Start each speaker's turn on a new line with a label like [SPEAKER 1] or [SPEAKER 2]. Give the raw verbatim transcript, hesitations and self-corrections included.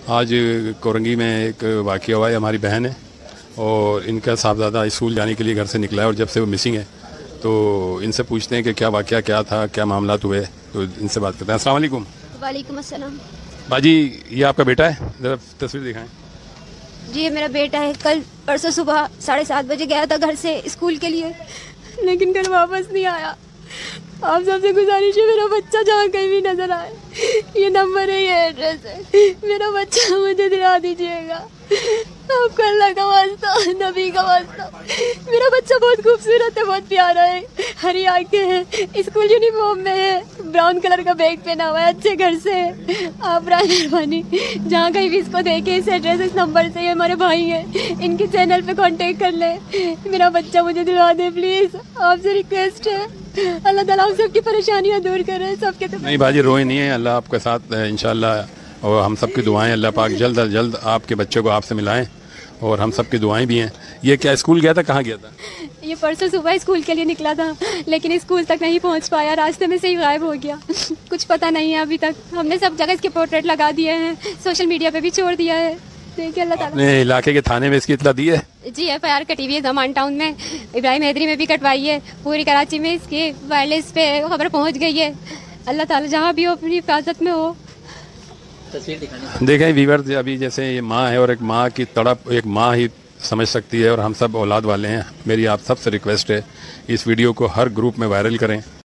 [SPEAKER 1] आज कोरंगी में एक वाक़या हुआ है। हमारी बहन है और इनका साहबजादा स्कूल जाने के लिए घर से निकला है और जब से वो मिसिंग है तो इनसे पूछते हैं कि क्या वाक़या क्या था, क्या मामलात हुए, तो इनसे बात करते हैं। अस्सलाम वालेकुम।
[SPEAKER 2] वालेकुम अस्सलाम।
[SPEAKER 1] बाजी, ये आपका बेटा है? ज़रा तस्वीर दिखाएं।
[SPEAKER 2] जी ये मेरा बेटा है। कल परसों सुबह साढ़े सात बजे गया था घर से स्कूल के लिए, लेकिन कल वापस नहीं आया। आप सबसे गुजारिश है मेरा बच्चा जहाँ कहीं भी नजर आए, ये नंबर है, ये एड्रेस है, मेरा बच्चा मुझे दिला दीजिएगा। आपका अल्लाह का वास्ता, नबी का वास्ता। मेरा बच्चा बहुत खूबसूरत है, बहुत प्यारा है, हरी आंखें हैं, स्कूल यूनिफॉर्म में है, ब्राउन कलर का बैग पहना हुआ है, अच्छे घर से है। आप राय मेहरबानी जहाँ कहीं भी इसको देखे, इस एड्रेस इस नंबर से, ये हमारे भाई हैं, इनके चैनल पे कांटेक्ट कर ले। मेरा बच्चा मुझे दिलवा दे प्लीज़, आपसे रिक्वेस्ट है। अल्लाह ताला हम सबकी परेशानियाँ दूर करे, सबके। तो
[SPEAKER 1] नहीं बाजी, रोए नहीं है, अल्लाह आपके साथ है इंशाल्लाह, और हम सब की दुआएं, अल्लाह पाक जल्द अज जल्द आपके बच्चे को आपसे मिलाएं, और हम सब की दुआएं भी हैं। ये क्या स्कूल गया था, कहाँ गया था?
[SPEAKER 2] ये परसों सुबह स्कूल के लिए निकला था, लेकिन स्कूल तक नहीं पहुंच पाया, रास्ते में से ही गायब हो गया। कुछ पता नहीं है अभी तक। हमने सब जगह इसके पोर्ट्रेट लगा दिए हैं, सोशल मीडिया पे भी छोड़ दिया है। देखिए अल्लाह ताला।
[SPEAKER 1] अपने इलाके के थाने में इसकी इत्तला दी है?
[SPEAKER 2] जी एफ आई आर कटी हुई है, जमान टाउन में, इब्राहिम हैदरी में भी कटवाई है, पूरी कराची में इसकी वायरलेस पे खबर पहुँच गई है। अल्लाह ताला जहाँ भी हो अपनी हिफाजत में हो।
[SPEAKER 1] देखें वीवर, अभी जैसे ये माँ है और एक माँ की तड़प एक माँ ही समझ सकती है, और हम सब औलाद वाले हैं। मेरी आप सबसे रिक्वेस्ट है, इस वीडियो को हर ग्रुप में वायरल करें।